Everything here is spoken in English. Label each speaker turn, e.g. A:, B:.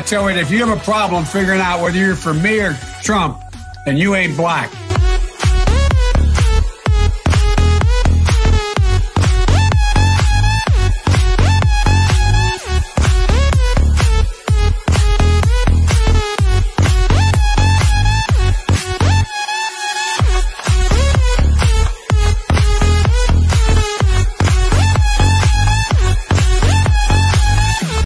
A: tell you, if you have a problem figuring out whether you're for me or Trump, then you ain't black.